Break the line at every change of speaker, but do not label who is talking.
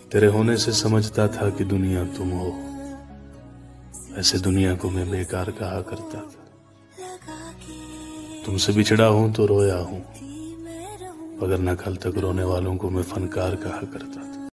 तेरे होने से समझता था कि दुनिया तुम हो, ऐसे दुनिया को मैं बेकार कहा करता था। तुमसे बिछड़ा हूं तो रोया हूं, मगर न कल तक रोने वालों को मैं फनकार कहा करता था।